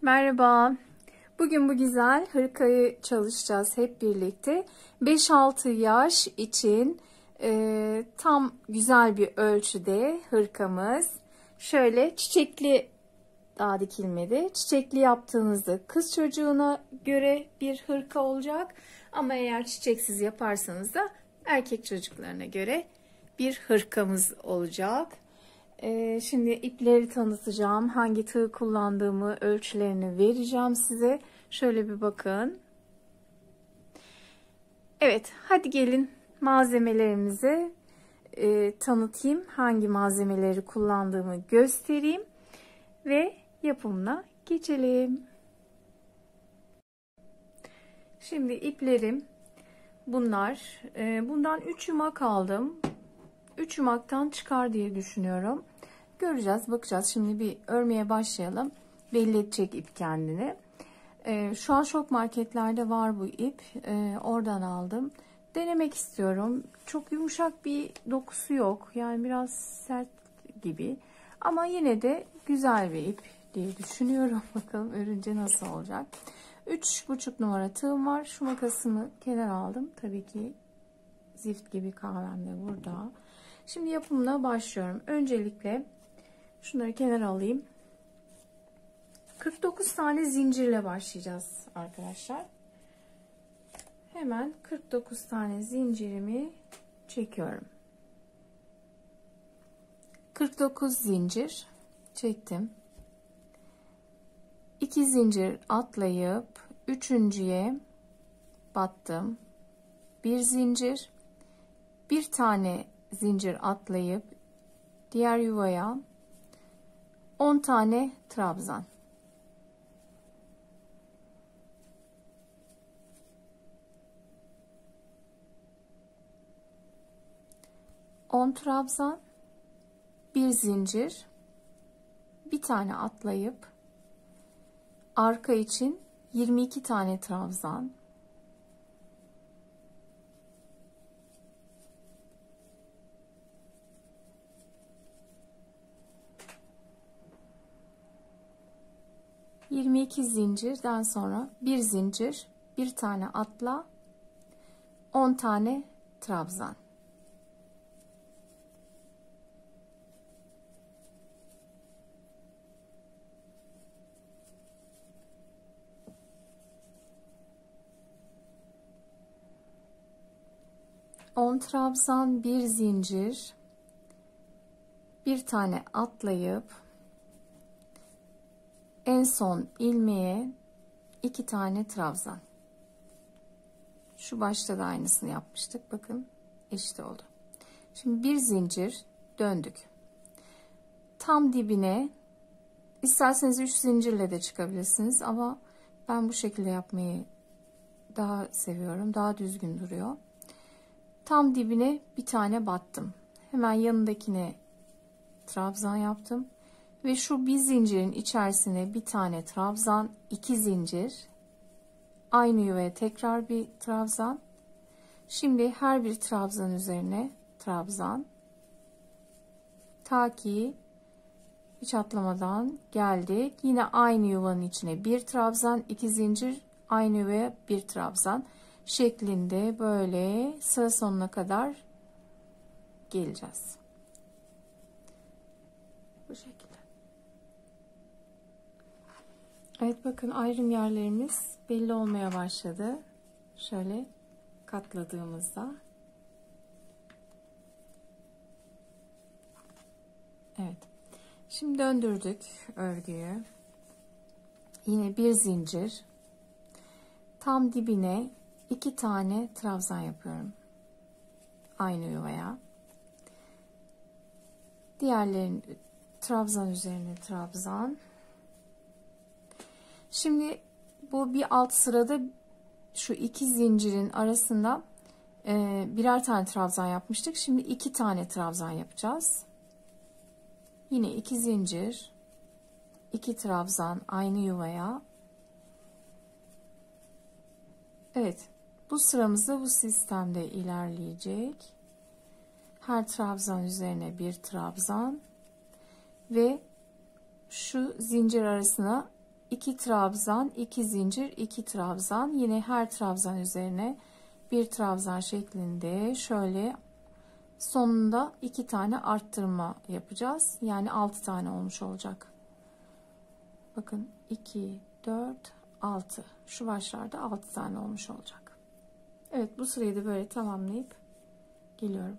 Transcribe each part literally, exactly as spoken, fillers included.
Merhaba. Bugün bu güzel hırkayı çalışacağız hep birlikte. beş altı yaş için e, tam güzel bir ölçüde hırkamız. Şöyle çiçekli daha dikilmedi. Çiçekli yaptığınızda kız çocuğuna göre bir hırka olacak. Ama eğer çiçeksiz yaparsanız da erkek çocuklarına göre bir hırkamız olacak. Ee, şimdi ipleri tanıtacağım. Hangi tığ kullandığımı, ölçülerini vereceğim size. Şöyle bir bakın. Evet, hadi gelin malzemelerimizi e, tanıtayım. Hangi malzemeleri kullandığımı göstereyim ve yapımına geçelim. Şimdi iplerim bunlar. E, bundan üç yumak aldım. üç yumaktan çıkar diye düşünüyorum. Göreceğiz, bakacağız. Şimdi bir örmeye başlayalım. Belli edecek ip kendini. Ee, şu an şok marketlerde var bu ip. Ee, oradan aldım. Denemek istiyorum. Çok yumuşak bir dokusu yok. Yani biraz sert gibi. Ama yine de güzel bir ip diye düşünüyorum. Bakalım örünce nasıl olacak. üç buçuk numara tığım var. Şu makasımı kenara aldım. Tabii ki zift gibi kahvem de burada. Şimdi yapımına başlıyorum. Öncelikle şunları kenara alayım. kırk dokuz tane zincirle başlayacağız arkadaşlar. Hemen kırk dokuz tane zincirimi çekiyorum. kırk dokuz zincir çektim. iki zincir atlayıp üçüncüye battım. bir zincir, bir tane zincir atlayıp diğer yuvaya on tane trabzan. on trabzan, bir zincir, bir tane atlayıp arka için yirmi iki tane trabzan. yirmi iki zincirden sonra bir zincir, bir tane atla, on tane trabzan. on trabzan, bir zincir, bir tane atlayıp en son ilmeğe iki tane trabzan. Şu başta da aynısını yapmıştık. Bakın eşit oldu. Şimdi bir zincir döndük. Tam dibine isterseniz üç zincirle de çıkabilirsiniz ama ben bu şekilde yapmayı daha seviyorum. Daha düzgün duruyor. Tam dibine bir tane battım. Hemen yanındakine trabzan yaptım. Ve şu bir zincirin içerisine bir tane trabzan, iki zincir, aynı yuvaya tekrar bir trabzan. Şimdi her bir trabzan üzerine trabzan. Ta ki hiç atlamadan geldik. Yine aynı yuvanın içine bir trabzan, iki zincir, aynı yuvaya bir trabzan şeklinde böyle sıra sonuna kadar geleceğiz. Bu şekilde. Evet, bakın ayrım yerlerimiz belli olmaya başladı. Şöyle katladığımızda. Evet. Şimdi döndürdük örgüyü. Yine bir zincir. Tam dibine iki tane trabzan yapıyorum. Aynı yuvaya. Diğerlerin trabzan üzerine trabzan. Şimdi bu bir alt sırada şu iki zincirin arasında e, birer tane trabzan yapmıştık. Şimdi iki tane trabzan yapacağız. Yine iki zincir, iki trabzan aynı yuvaya. Evet, bu sıramızda bu sistemde ilerleyecek. Her trabzan üzerine bir trabzan ve şu zincir arasına iki trabzan, iki zincir, iki trabzan. Yine her trabzan üzerine bir trabzan şeklinde şöyle sonunda iki tane arttırma yapacağız. Yani altı tane olmuş olacak. Bakın iki, dört, altı. Şu başlarda altı tane olmuş olacak. Evet, bu sırayı da böyle tamamlayıp geliyorum.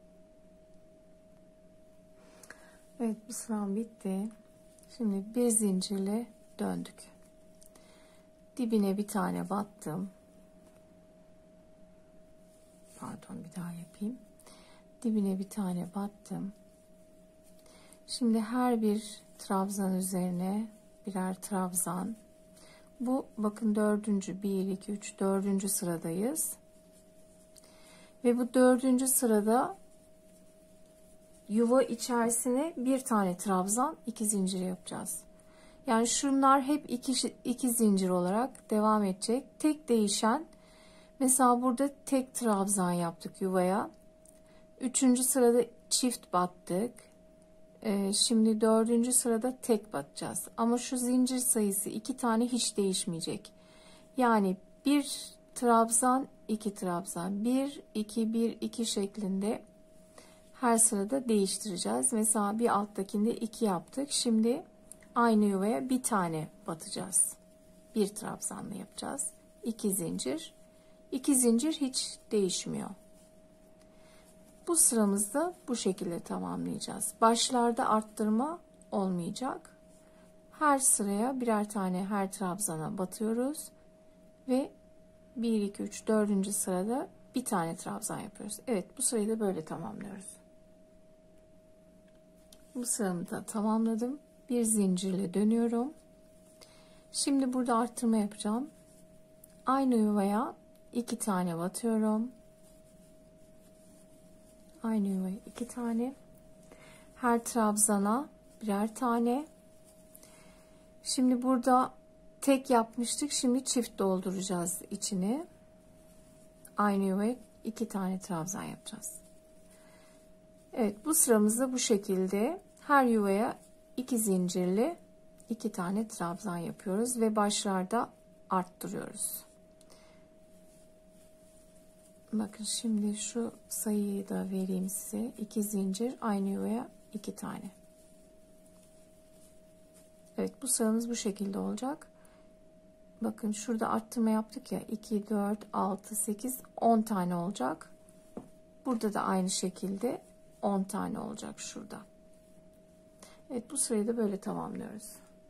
Evet, bu sıram bitti. Şimdi bir zincirle döndük. Dibine bir tane battım. Pardon, bir daha yapayım. Dibine bir tane battım. Şimdi her bir trabzan üzerine birer trabzan. Bu bakın dördüncü, bir iki üç, dördüncü sıradayız. Ve bu dördüncü sırada yuva içerisine bir tane trabzan, iki zincir yapacağız. Yani şunlar hep iki, iki zincir olarak devam edecek. Tek değişen, mesela burada tek trabzan yaptık yuvaya. Üçüncü sırada çift battık. Ee, şimdi dördüncü sırada tek batacağız. Ama şu zincir sayısı iki tane hiç değişmeyecek. Yani bir trabzan, iki trabzan, bir, iki, bir, iki şeklinde her sırada değiştireceğiz. Mesela bir alttakinde iki yaptık. Şimdi aynı yuvaya bir tane batacağız. Bir trabzanla yapacağız. İki zincir. İki zincir hiç değişmiyor. Bu sıramızda bu şekilde tamamlayacağız. Başlarda arttırma olmayacak. Her sıraya birer tane her trabzana batıyoruz ve bir iki üç dördüncü sırada bir tane trabzan yapıyoruz. Evet, bu sırayı da böyle tamamlıyoruz. Bu sıramı da tamamladım. Bir zincirle dönüyorum. Şimdi burada arttırma yapacağım. Aynı yuvaya iki tane batıyorum. Aynı yuvaya iki tane. Her trabzana birer tane. Şimdi burada tek yapmıştık. Şimdi çift dolduracağız içini. Aynı yuvaya iki tane trabzan yapacağız. Evet, bu sıramızda bu şekilde her yuvaya iki zincirli iki tane trabzan yapıyoruz ve başlarda arttırıyoruz. Bakın şimdi şu sayıyı da vereyim size. iki zincir, aynı yuvaya iki tane. Evet, bu sıramız bu şekilde olacak. Bakın şurada arttırma yaptık ya, iki, dört, altı, sekiz, on tane olacak. Burada da aynı şekilde on tane olacak şurada. Evet, bu sırayı da böyle tamamlıyoruz.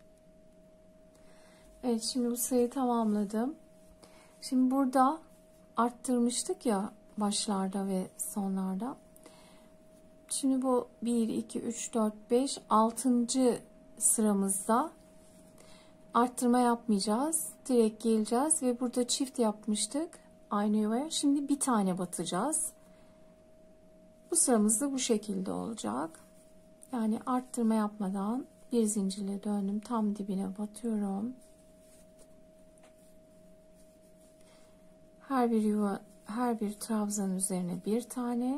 Evet, şimdi bu sırayı tamamladım. Şimdi burada arttırmıştık ya başlarda ve sonlarda. Şimdi bu bir, iki, üç, dört, beş, altıncı sıramızda arttırma yapmayacağız. Direkt geleceğiz ve burada çift yapmıştık aynı yuvaya. Şimdi bir tane batacağız. Bu sıramız da bu şekilde olacak. Yani arttırma yapmadan bir zincirle döndüm. Tam dibine batıyorum. Her bir yuva, her bir trabzan üzerine bir tane.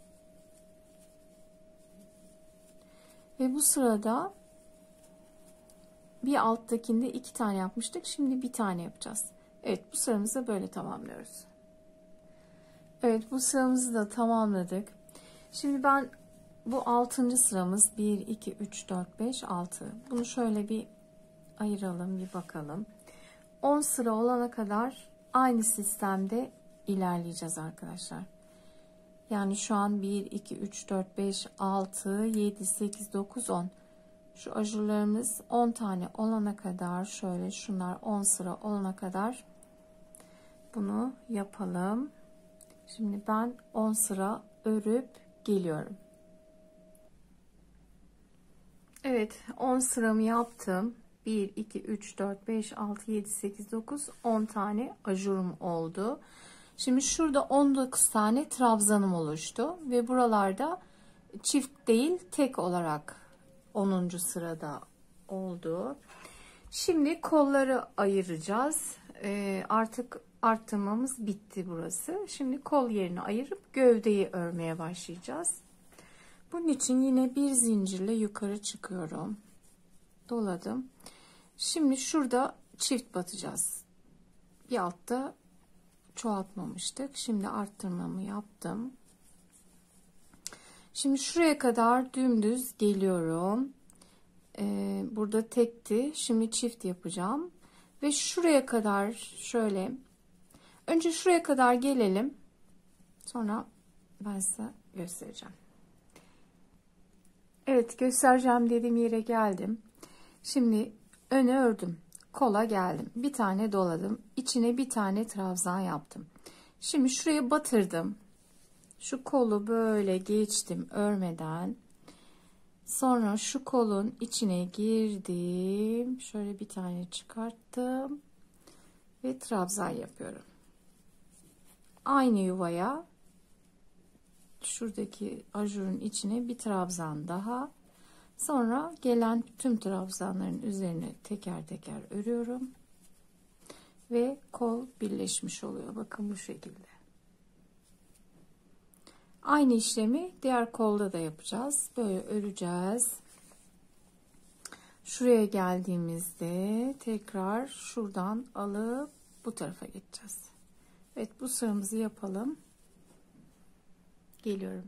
Ve bu sırada bir alttakinde iki tane yapmıştık. Şimdi bir tane yapacağız. Evet, bu sıramızı böyle tamamlıyoruz. Evet, bu sıramızı da tamamladık. Şimdi ben bu altıncı sıramız bir, iki, üç, dört, beş, altı. Bunu şöyle bir ayıralım, bir bakalım. on sıra olana kadar aynı sistemde ilerleyeceğiz arkadaşlar. Yani şu an bir, iki, üç, dört, beş, altı, yedi, sekiz, dokuz, on. Şu ajurlarımız on tane olana kadar, şöyle şunlar on sıra olana kadar bunu yapalım. Şimdi ben on sıra örüp geliyorum. Evet, on sıramı yaptım. bir, iki, üç, dört, beş, altı, yedi, sekiz, dokuz, on tane ajurum oldu. Şimdi şurada on dokuz tane trabzanım oluştu ve buralarda çift değil tek olarak onuncu sırada oldu. Şimdi kolları ayıracağız. Ee, artık arttırmamız bitti burası. Şimdi kol yerini ayırıp gövdeyi örmeye başlayacağız. Bunun için yine bir zincirle yukarı çıkıyorum. Doladım. Şimdi şurada çift batacağız. Bir altta çoğaltmamıştık. Şimdi arttırmamı yaptım. Şimdi şuraya kadar dümdüz geliyorum. Ee, burada tekti. Şimdi çift yapacağım. Ve şuraya kadar şöyle. Önce şuraya kadar gelelim. Sonra ben size göstereceğim. Evet, göstereceğim dediğim yere geldim. Şimdi öne ördüm. Kola geldim. Bir tane doladım. İçine bir tane trabzan yaptım. Şimdi şuraya batırdım. Şu kolu böyle geçtim örmeden. Sonra şu kolun içine girdim. Şöyle bir tane çıkarttım. Ve trabzan yapıyorum. Aynı yuvaya şuradaki ajurun içine bir trabzan daha. Sonra gelen tüm trabzanların üzerine teker teker örüyorum. Ve kol birleşmiş oluyor. Bakın bu şekilde. Aynı işlemi diğer kolda da yapacağız. Böyle öreceğiz. Şuraya geldiğimizde tekrar şuradan alıp bu tarafa geçeceğiz. Evet, bu sıramızı yapalım. Geliyorum.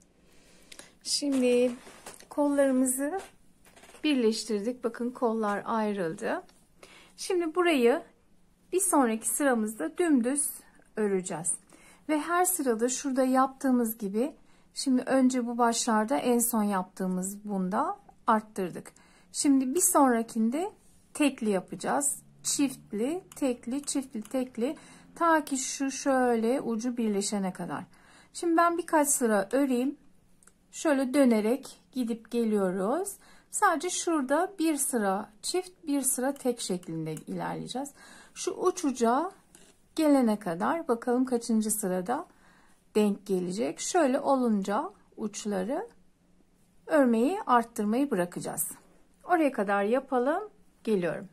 Şimdi kollarımızı birleştirdik. Bakın kollar ayrıldı. Şimdi burayı bir sonraki sıramızda dümdüz öreceğiz. Ve her sırada şurada yaptığımız gibi, şimdi önce bu başlarda en son yaptığımız bunda arttırdık. Şimdi bir sonrakinde tekli yapacağız. Çiftli, tekli, çiftli, tekli. Ta ki şu şöyle ucu birleşene kadar. Şimdi ben birkaç sıra öreyim. Şöyle dönerek gidip geliyoruz. Sadece şurada bir sıra çift, bir sıra tek şeklinde ilerleyeceğiz. Şu uç uca gelene kadar bakalım kaçıncı sırada denk gelecek. Şöyle olunca uçları örmeyi arttırmayı bırakacağız. Oraya kadar yapalım. Geliyorum.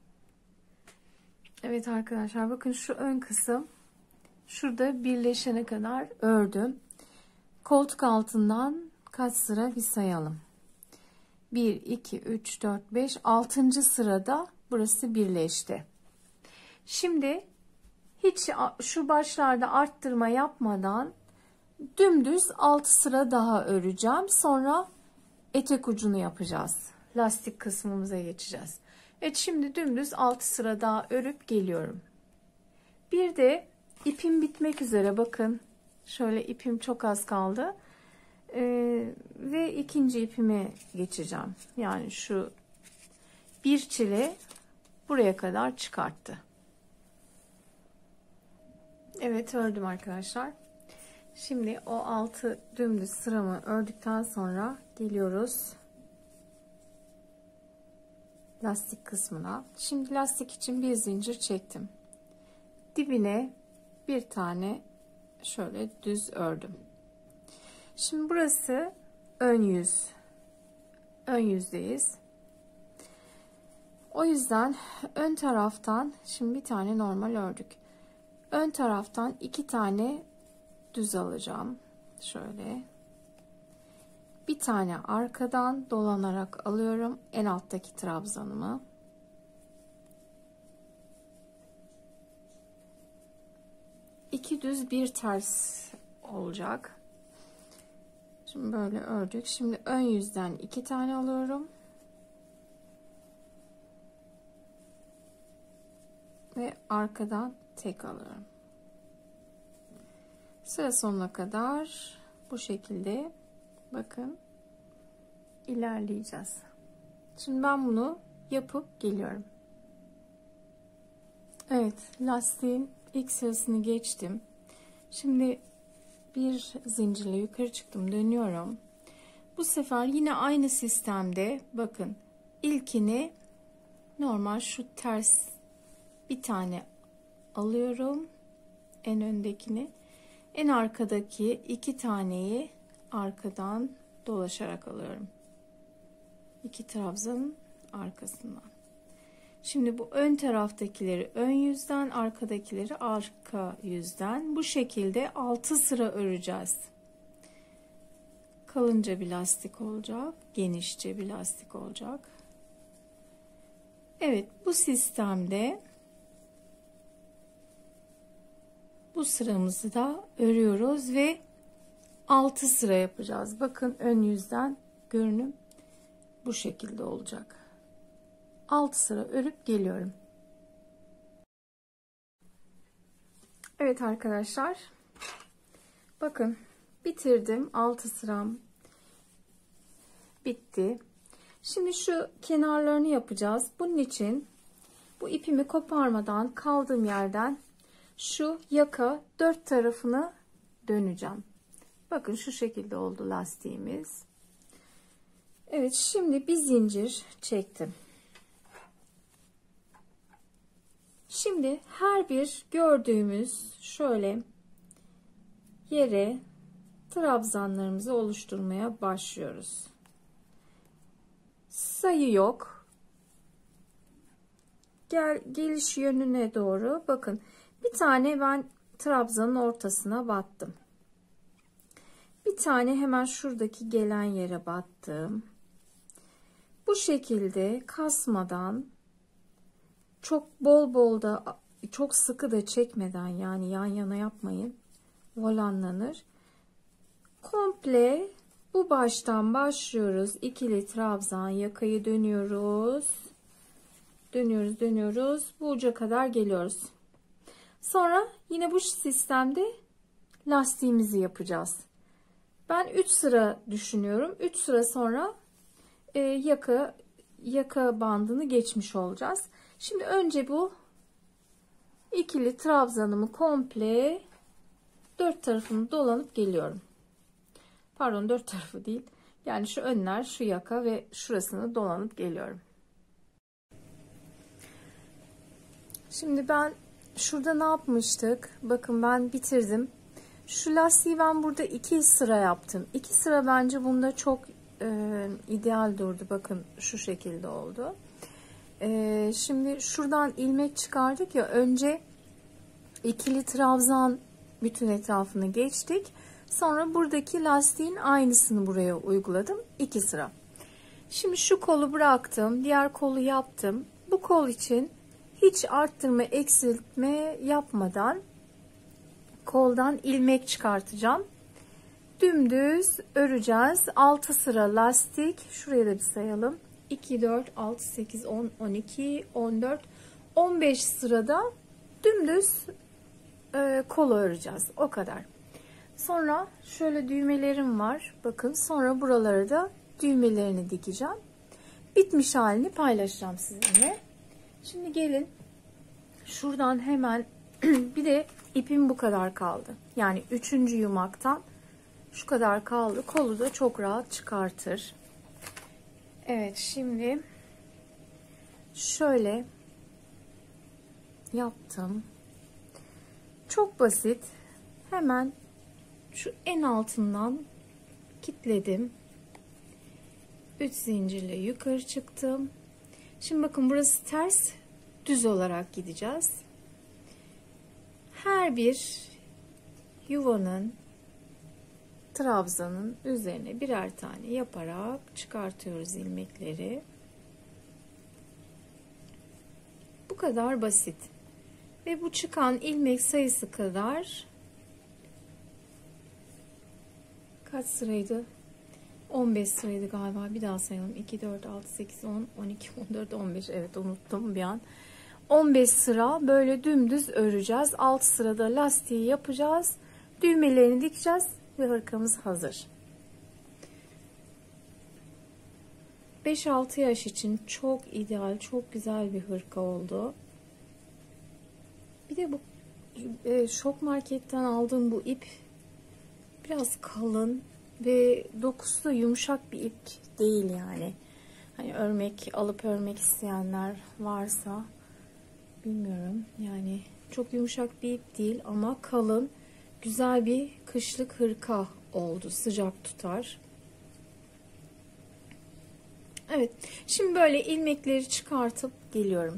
Evet arkadaşlar, bakın şu ön kısım şurada birleşene kadar ördüm. Koltuk altından kaç sıra bir sayalım. bir, iki, üç, dört, beş, altıncı sırada burası birleşti. Şimdi hiç şu başlarda arttırma yapmadan dümdüz altı sıra daha öreceğim. Sonra etek ucunu yapacağız. Lastik kısmımıza geçeceğiz. Evet, şimdi dümdüz altı sıra daha örüp geliyorum. Bir de ipim bitmek üzere. Bakın şöyle ipim çok az kaldı. Ee, ve ikinci ipime geçeceğim. Yani şu bir çile buraya kadar çıkarttı. Evet, ördüm arkadaşlar. Şimdi o altı dümdüz sıramı ördükten sonra geliyoruz lastik kısmına. Şimdi lastik için bir zincir çektim. Dibine bir tane şöyle düz ördüm. Şimdi burası ön yüz. Ön yüzdeyiz. O yüzden ön taraftan şimdi bir tane normal ördük. Ön taraftan iki tane düz alacağım. Şöyle. Bir tane arkadan dolanarak alıyorum en alttaki trabzanımı. İki düz bir ters olacak. Şimdi böyle ördük. Şimdi ön yüzden iki tane alıyorum. Ve arkadan tek alıyorum. Sıra sonuna kadar bu şekilde bakın ilerleyeceğiz. Şimdi ben bunu yapıp geliyorum. Evet, lastiğin ilk sırasını geçtim. Şimdi bir zincirle yukarı çıktım, dönüyorum. Bu sefer yine aynı sistemde bakın ilkini normal şu ters bir tane alıyorum, en öndekini, en arkadaki iki taneyi arkadan dolaşarak alıyorum. İki trabzanın arkasından. Şimdi bu ön taraftakileri ön yüzden, arkadakileri arka yüzden bu şekilde altı sıra öreceğiz. Kalınca bir lastik olacak, genişçe bir lastik olacak. Evet, bu sistemde bu sıramızı da örüyoruz ve altı sıra yapacağız. Bakın ön yüzden görünüm bu şekilde olacak. altı sıra örüp geliyorum. Evet arkadaşlar. Bakın bitirdim. altı sıram bitti. Şimdi şu kenarlarını yapacağız. Bunun için bu ipimi koparmadan kaldığım yerden şu yaka dört tarafını döneceğim. Bakın şu şekilde oldu lastiğimiz. Evet, şimdi bir zincir çektim. Şimdi her bir gördüğümüz şöyle yere trabzanlarımızı oluşturmaya başlıyoruz. Sayı yok. Gel, geliş yönüne doğru bakın. Bir tane ben trabzanın ortasına battım. Bir tane hemen şuradaki gelen yere battım. Bu şekilde kasmadan, çok bol bol da, çok sıkı da çekmeden, yani yan yana yapmayın. Volanlanır. Komple bu baştan başlıyoruz. İkili trabzan, yakayı dönüyoruz. Dönüyoruz, dönüyoruz. Bu uca kadar geliyoruz. Sonra yine bu sistemde lastiğimizi yapacağız. Ben üç sıra düşünüyorum. üç sıra sonra e, yaka yaka bandını geçmiş olacağız. Şimdi önce bu ikili trabzanımı komple dört tarafını dolanıp geliyorum. Pardon, dört tarafı değil. Yani şu önler, şu yaka ve şurasını dolanıp geliyorum. Şimdi ben şurada ne yapmıştık? Bakın ben bitirdim. Şu lastiği ben burada iki sıra yaptım. iki sıra bence bunda çok e, ideal durdu. Bakın şu şekilde oldu. E, şimdi şuradan ilmek çıkardık ya. Önce ikili trabzan bütün etrafını geçtik. Sonra buradaki lastiğin aynısını buraya uyguladım. iki sıra. Şimdi şu kolu bıraktım. Diğer kolu yaptım. Bu kol için hiç arttırma, eksiltme yapmadan koldan ilmek çıkartacağım. Dümdüz öreceğiz. altı sıra lastik. Şuraya da bir sayalım. iki, dört, altı, sekiz, on, on iki, on dört, on beş sırada dümdüz e, kolu öreceğiz. O kadar. Sonra şöyle düğmelerim var. Bakın sonra buralara da düğmelerini dikeceğim. Bitmiş halini paylaşacağım sizinle. Şimdi gelin şuradan hemen bir de ipim bu kadar kaldı. Yani üçüncü yumaktan şu kadar kaldı. Kolu da çok rahat çıkartır. Evet, şimdi şöyle yaptım. Çok basit. Hemen şu en altından kilitledim. üç zincirle yukarı çıktım. Şimdi bakın burası ters, düz olarak gideceğiz. Her bir yuvanın, trabzanın üzerine birer tane yaparak çıkartıyoruz ilmekleri. Bu kadar basit. Ve bu çıkan ilmek sayısı kadar kaç sıraydı? on beş sıraydı galiba. Bir daha sayalım. iki, dört, altı, sekiz, on, on iki, on dört, on beş. Evet, unuttum bir an. on beş sıra böyle dümdüz öreceğiz. altı sırada lastiği yapacağız. Düğmelerini dikeceğiz ve hırkamız hazır. beş altı yaş için çok ideal, çok güzel bir hırka oldu. Bir de bu e, Şok Market'ten aldığım bu ip biraz kalın ve dokusu da yumuşak bir ip değil yani. Hani örmek, alıp örmek isteyenler varsa bilmiyorum. Yani çok yumuşak bir ip değil ama kalın, güzel bir kışlık hırka oldu. Sıcak tutar. Evet. Şimdi böyle ilmekleri çıkartıp geliyorum.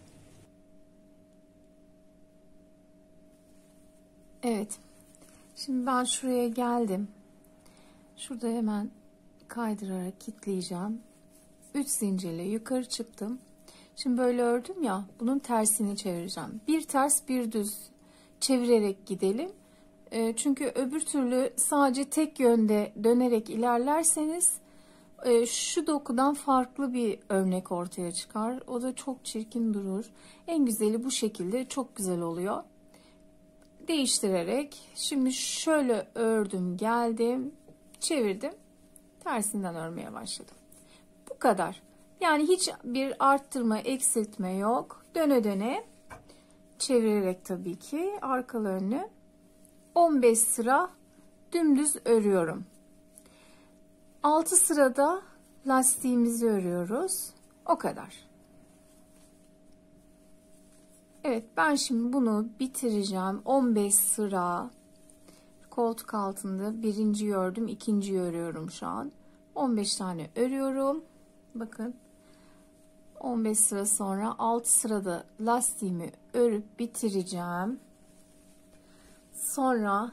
Evet. Şimdi ben şuraya geldim. Şurada hemen kaydırarak kilitleyeceğim. üç zincirle yukarı çıktım. Şimdi böyle ördüm ya, bunun tersini çevireceğim. Bir ters bir düz çevirerek gidelim. E, çünkü öbür türlü sadece tek yönde dönerek ilerlerseniz e, şu dokudan farklı bir örnek ortaya çıkar. O da çok çirkin durur. En güzeli bu şekilde, çok güzel oluyor. Değiştirerek şimdi şöyle ördüm, geldim, çevirdim, tersinden örmeye başladım. Bu kadar. Yani hiç bir arttırma, eksiltme yok. Döne döne çevirerek tabii ki arkalı önlü on beş sıra dümdüz örüyorum. altı sırada lastiğimizi örüyoruz. O kadar. Evet, ben şimdi bunu bitireceğim. on beş sıra koltuk altında birinci ördüm, ikinci örüyorum şu an. on beş tane örüyorum. Bakın. on beş sıra sonra altı sırada lastiğimi örüp bitireceğim. Sonra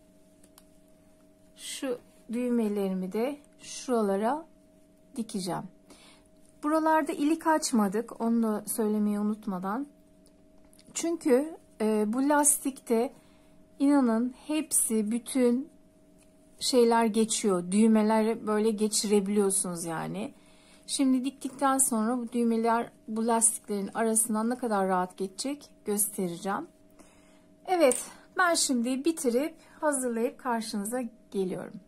şu düğmelerimi de şuralara dikeceğim. Buralarda ilik açmadık. Onu da söylemeyi unutmadan. Çünkü e, bu lastikte inanın hepsi, bütün şeyler geçiyor. Düğmeler böyle geçirebiliyorsunuz yani. Şimdi diktikten sonra bu düğmeler bu lastiklerin arasından ne kadar rahat geçecek göstereceğim. Evet, ben şimdi bitirip hazırlayıp karşınıza geliyorum.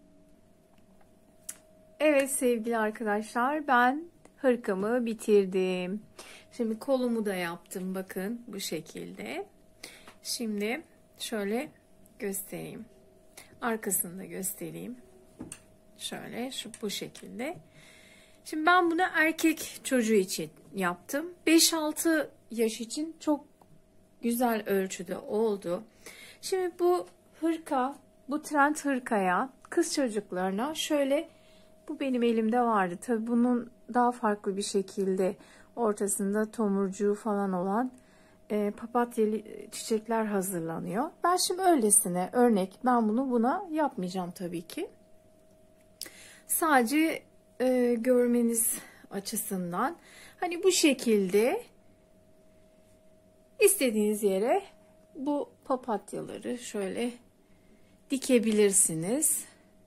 Evet sevgili arkadaşlar, ben hırkamı bitirdim. Şimdi kolumu da yaptım, bakın bu şekilde. Şimdi şöyle göstereyim. Arkasını da göstereyim. Şöyle şu bu şekilde. Şimdi ben bunu erkek çocuğu için yaptım. beş altı yaş için çok güzel ölçüde oldu. Şimdi bu hırka, bu trend hırkaya kız çocuklarına şöyle, bu benim elimde vardı. Tabii bunun daha farklı bir şekilde ortasında tomurcuğu falan olan e, papatyalı çiçekler hazırlanıyor. Ben şimdi öylesine örnek, ben bunu buna yapmayacağım tabii ki. Sadece e, görmeniz açısından hani bu şekilde istediğiniz yere bu papatyaları şöyle dikebilirsiniz.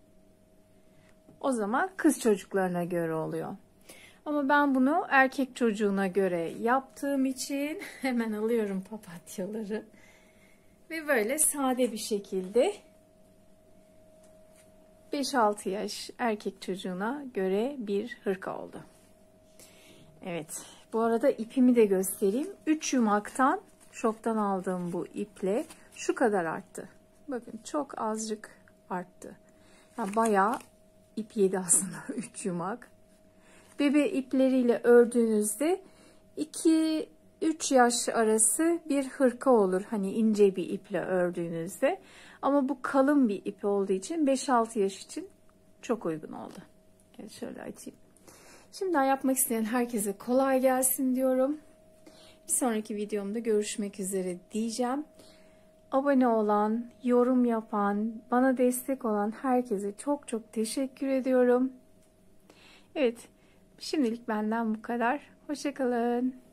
O zaman kız çocuklarına göre oluyor. Ama ben bunu erkek çocuğuna göre yaptığım için hemen alıyorum papatyaları. Ve böyle sade bir şekilde beş altı yaş erkek çocuğuna göre bir hırka oldu. Evet. Bu arada ipimi de göstereyim. üç yumaktan, şoktan aldığım bu iple şu kadar arttı. Bakın çok azıcık arttı. Yani bayağı ip yedi aslında üç yumak. Bebe ipleriyle ördüğünüzde iki üç yaş arası bir hırka olur. Hani ince bir iple ördüğünüzde. Ama bu kalın bir ip olduğu için beş altı yaş için çok uygun oldu. Evet, şöyle açayım. Şimdiden yapmak isteyen herkese kolay gelsin diyorum. Bir sonraki videomda görüşmek üzere diyeceğim. Abone olan, yorum yapan, bana destek olan herkese çok çok teşekkür ediyorum. Evet, şimdilik benden bu kadar. Hoşça kalın.